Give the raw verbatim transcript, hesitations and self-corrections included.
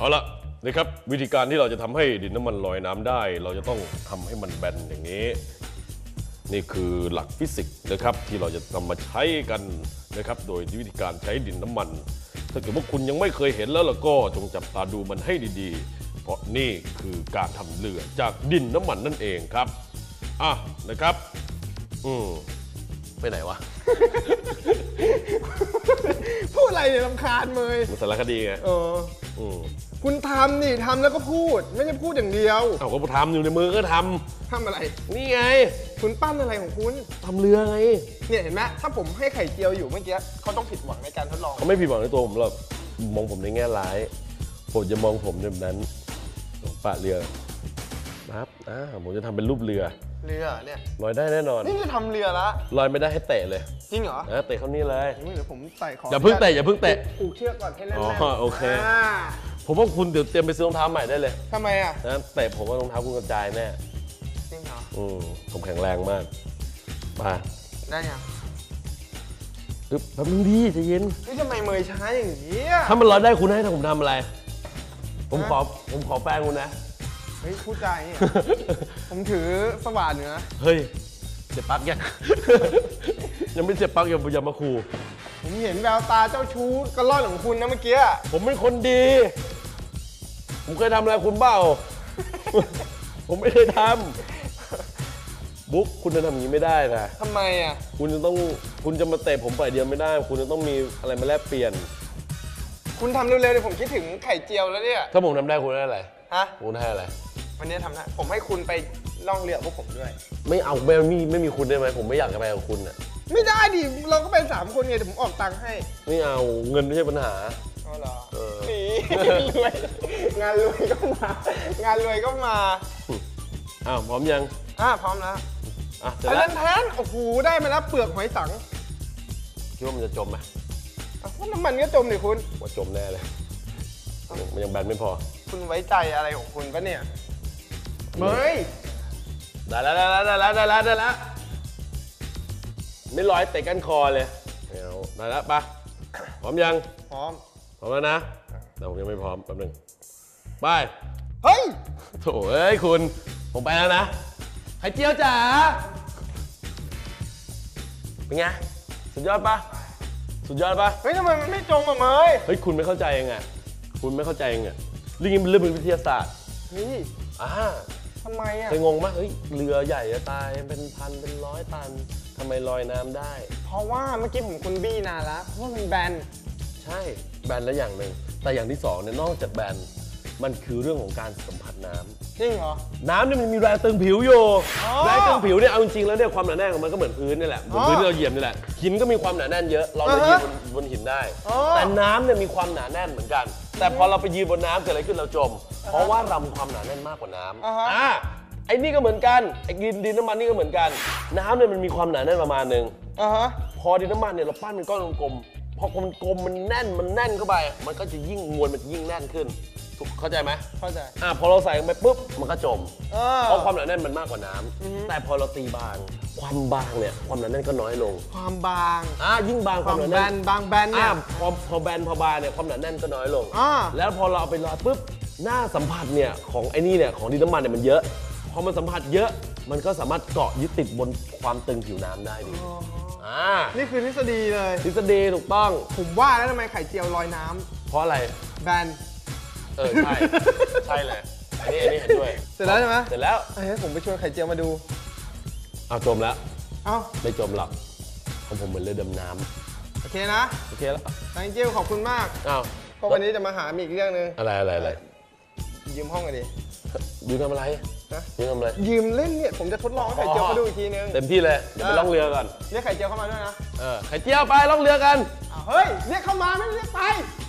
เอาละนี่ครับวิธีการที่เราจะทำให้ดินน้ำมันลอยน้ำได้เราจะต้องทำให้มันแบนอย่างนี้นี่คือหลักฟิสิกส์นะครับที่เราจะนำมาใช้กันนะครับโดยวิธีการใช้ดินน้ำมันถ้าเกิดว่าคุณยังไม่เคยเห็นแล้วล่ะก็จงจับตาดูมันให้ดีๆเพราะนี่คือการทำเรือจากดินน้ำมันนั่นเองครับอ่ะนะครับอืมไปไหนวะพูดอะไรเนี่ยรำคาญเมยมันสารคดีไงเอออืมคุณทำนี่ทำแล้วก็พูดไม่ใช่พูดอย่างเดียวเอาก็ทำอยู่ในมือก็ทำทำอะไรนี่ไงคุณปั้นอะไรของคุณทำเรือไงเนี่ยเห็นไหมถ้าผมให้ไข่เจียวอยู่เมื่อกี้เขาต้องผิดหวังในการทดลองเขาไม่ผิดหวังในตัวผมหรอกมองผมในแง่ร้ายผมจะมองผมแบบนั้นปะเรือนะครับอ่าผมจะทำเป็นรูปเรือเรือเนี่ยลอยได้แน่นอนนี่จะทำเรือละลอยไม่ได้ให้เตะเลยจริงเหรอเตะเขานี่เลยเดี๋ยวผมใส่ของอย่าเพิ่งเตะอย่าเพิ่งเตะผูกเชือกก่อนให้แน่นๆอ๋อโอเคผมว่าคุณเดี๋ยวเตรียมไปซื้อรองเท้าใหม่ได้เลยทำไมอ่ะนะเตะผมว่ารองเท้าคุณกระจายแน่จริงเหรออืมผมแข็งแรงมากมาได้ยังอึ๊บแป๊บนึงดีใจเย็นนี่ทำไมเมยช้าอย่างนี้ถ้ามันลอยได้คุณให้ถ้าผมทำอะไรผมขอผมขอแป้งคุณนะเฮ้ยพูดใจผมถือสว่านอยู่นะเฮ้ยเสียบปลั๊กยังยังไม่เสียบปลั๊กอย่าอย่ามาขู่ผมเห็นแววตาเจ้าชู้กระล่อนของคุณนะเมื่อกี้ผมเป็นคนดีผมเคยทำอะไรคุณเปล่าผมไม่เคยทำบุ๊กคุณจะทำอย่างนี้ไม่ได้นะทำไมอ่ะคุณจะต้องคุณจะมาเตะผมฝ่ายเดียวไม่ได้คุณจะต้องมีอะไรมาแลกเปลี่ยนคุณทำเร็วๆเดี๋ยวผมคิดถึงไข่เจียวแล้วเนี่ยถ้าผมทำได้คุณได้อะไรฮะคุณได้อะไรวันนี้ทำได้ผมให้คุณไปล่องเรือพวกผมด้วยไม่เอาไม่มีไม่มีคุณได้ไหมผมไม่อยากจะไปกับคุณอ่ะไม่ได้ดิเราก็ไปสามคนไงเดี๋ยวผมออกตังค์ให้ไม่เอาเงินไม่ใช่ปัญหาอ๋อเหรอนีรวยงานรวยก็มางานรวยก็มาอ้าวพร้อมยังอ่าพร้อมแล้วอ่ะเสร็จแล้วแล้วแทนโอ้โหได้มาแล้วเปลือกหอยสังคิดว่ามันจะจมไหมเพราะน้ำมันก็จมดิคุณว่าจมแน่เลยมันยังแบนไม่พอคุณไว้ใจอะไรของคุณปะเนี่ยเมยได้แล้วได้แล้วได้แล้วได้แล้วได้แล้วไม่ลอยเตะกันคอเลยเอาได้แล้วปะพร้อมยังพร้อมพร้อมแล้วนะแต่ผมยังไม่พร้อมแป๊บนึงไปเฮ้ยโถ่เอ้ยคุณผมไปแล้วนะไข่เจียวจ๋าเป็นไงสุดยอดปะสุดยอดปะเฮ้ยทำไมมันไม่จมอ่ะเมยเฮ้ยคุณไม่เข้าใจยังไงคุณไม่เข้าใจยังไงเรื่องนี้เป็นเรื่องวิทยาศาสตร์นี่อ่าทำไมอ่ะเคยงงไหมเฮ้ยเรือใหญ่จะตายเป็นพันเป็นร้อยตันทำไมลอยน้ำได้เพราะว่าเมื่อกี้ผมคุณบี้นานแล้วเพราะมันแบนใช่แบนแล้วอย่างหนึ่งแต่อย่างที่สองเนี่ยนอกจากแบนมันคือเรื่องของการสัมผัสน้ำจริงเหรอน้ำเนี่ยมันมีแรงตึงผิวอยู่แรงตึงผิวเนี่ยเอาจริงๆแล้วเนี่ยความหนาแน่นของมันก็เหมือนพื้นนี่แหละเหมือนพื้นที่เราเหยียบนี่แหละหินก็มีความหนาแน่นเยอะเราเลยยืนบนหินได้แต่น้ำเนี่ยมีความหนาแน่นเหมือนกันแต่พอเราไปยืนบนน้ำเกิดอะไรขึ้นเราจมเพราะว่าเรามีความหนาแน่นมากกว่าน้ำอ่าไอ้นี่ก็เหมือนกันไอ้ดินดินน้ำมันนี่ก็เหมือนกันน้ำเนี่ยมันมีความหนาแน่นประมาณนึงพอดินน้ำมันเนี่ยเราปั้นเป็นก้อนกลมๆพอมันกลมมันแน่นมันแน่นเข้าไปมันก็จะยิ่งมวลมันยิ่งแน่นขึ้นเข้าใจไหมเข้าใจอ่าพอเราใส่ไปปุ๊บมันก็จมเพราะความหนาแน่นมันมากกว่าน้ำแต่พอเราตีบางความบางเนี่ยความหนาแน่นก็น้อยลงความบางอ่ายิ่งบางความหนาแน่นบางแบนเนี่ยพอพอแบนพอบางเนี่ยความหนาแน่นก็น้อยลงแล้วพอเราเอาไปลอยปุ๊บหน้าสัมผัสเนี่ยของไอ้นี่เนี่ยของดินน้ำมันเนี่ยมันเยอะพอมันสัมผัสเยอะมันก็สามารถเกาะยึดติดบนความตึงผิวน้ำได้ดีอ่านี่คือทฤษฎีเลยทฤษฎีถูกต้องผมว่าแล้วทำไมไข่เจียวลอยน้ำเพราะอะไรแบนเออใช่ใช่เลยอันนี้อันนี้เห็นด้วยเสร็จแล้วใช่ไหมเสร็จแล้วเฮ้ยผมไปชวนไข่เจียวมาดูเอาจมแล้วเอ้าไม่จมหรอกของผมเหมือนเรือดำน้ำโอเคนะโอเคแล้ว thank you ขอบคุณมากอ้าวก็วันนี้จะมาหาอีกเรื่องนึงอะไรอะไรอะไรยืมห้องกันดิยืมทำอะไรยืมทำอะไรยืมเล่นเนี่ยผมจะทดลองให้ไข่เจียวมาดูอีกทีนึงเต็มที่เลยเดี๋ยวไปล่องเรือก่อนเรียกไข่เจียวเข้ามาด้วยนะเออไข่เจียวไปล่องเรือกันเฮ้ยเรียกเข้ามาไม่เรียกไป